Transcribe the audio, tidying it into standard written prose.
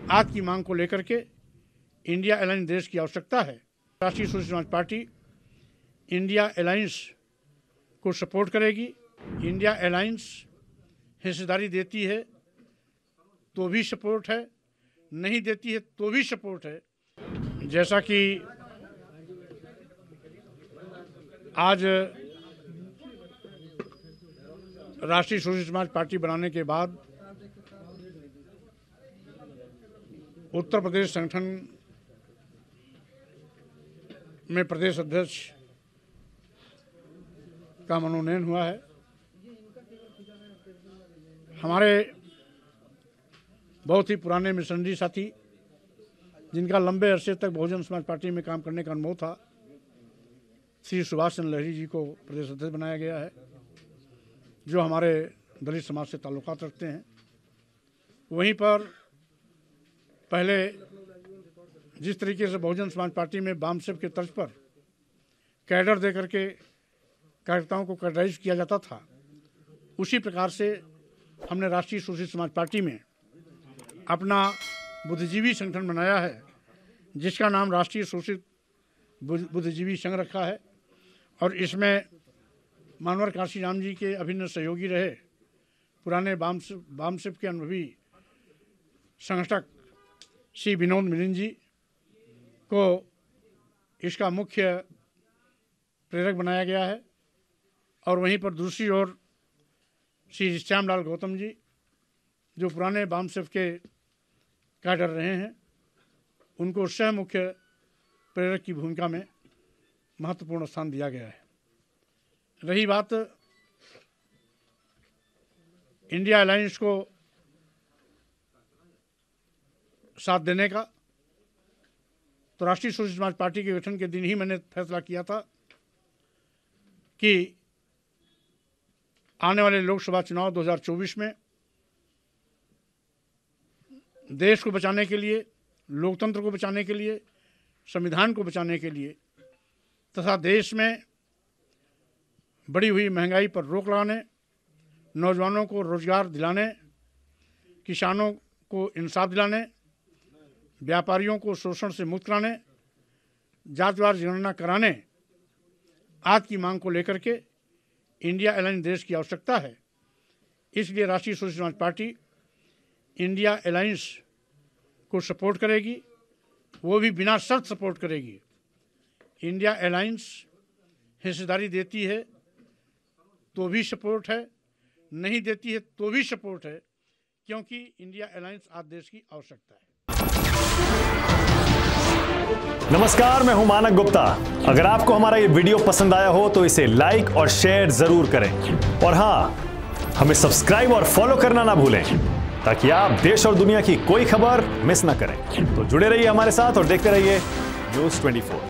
आज की मांग को लेकर के इंडिया अलायंस देश की आवश्यकता है। Rashtriya socialist Samaj party India alliance को सपोर्ट करेगी। इंडिया अलायंस हिस्सेदारी देती है तो भी सपोर्ट है, नहीं देती है तो भी सपोर्ट है। जैसा कि आज राष्ट्रीय सोशलिस्ट समाज पार्टी बनाने के बाद उत्तर प्रदेश संगठन में प्रदेश अध्यक्ष का मनोनयन हुआ है। हमारे बहुत ही पुराने मिशनरी साथी जिनका लंबे अरसे तक बहुजन समाज पार्टी में काम करने का अनुभव था, श्री सुभाष चंद्र लहरी जी को प्रदेश अध्यक्ष बनाया गया है, जो हमारे दलित समाज से ताल्लुकात रखते हैं। वहीं पर पहले जिस तरीके से बहुजन समाज पार्टी में बामसेफ के तर्ज पर कैडर दे करके कार्यकर्ताओं को कैडराइज किया जाता था, उसी प्रकार से हमने राष्ट्रीय सोशलिस्ट समाज पार्टी में अपना बुद्धिजीवी संगठन बनाया है, जिसका नाम राष्ट्रीय शोषित बुद्धिजीवी संघ रखा है। और इसमें मानवर काशीराम जी के अभिन्न सहयोगी रहे पुराने बामसेफ के अनुभवी संगठक श्री विनोद मिलिंद जी को इसका मुख्य प्रेरक बनाया गया है। और वहीं पर दूसरी ओर श्री श्यामलाल गौतम जी, जो पुराने बामसेफ के कैडर रहे हैं, उनको सह मुख्य प्रेरक की भूमिका में महत्वपूर्ण स्थान दिया गया है। रही बात इंडिया अलायंस को साथ देने का, तो राष्ट्रीय सोशलिस्ट समाज पार्टी के गठन के दिन ही मैंने फैसला किया था कि आने वाले लोकसभा चुनाव 2024 में देश को बचाने के लिए, लोकतंत्र को बचाने के लिए, संविधान को बचाने के लिए तथा देश में बढ़ी हुई महंगाई पर रोक लगाने, नौजवानों को रोजगार दिलाने, किसानों को इंसाफ दिलाने, व्यापारियों को शोषण से मुक्त कराने, जातिवार जनगणना कराने आज की मांग को लेकर के इंडिया अलायंस देश की आवश्यकता है। इसलिए Rashtriya socialist Samaj party India alliance को सपोर्ट करेगी, वो भी बिना शर्त सपोर्ट करेगी। इंडिया अलायंस हिस्सेदारी देती है तो भी सपोर्ट है, नहीं देती है तो भी सपोर्ट है, क्योंकि इंडिया अलायंस आज देश की आवश्यकता है। नमस्कार, मैं हूं मानक गुप्ता। अगर आपको हमारा ये वीडियो पसंद आया हो तो इसे लाइक और शेयर जरूर करें, और हां, हमें सब्सक्राइब और फॉलो करना ना भूलें ताकि आप देश और दुनिया की कोई खबर मिस ना करें। तो जुड़े रहिए हमारे साथ और देखते रहिए न्यूज़ 24।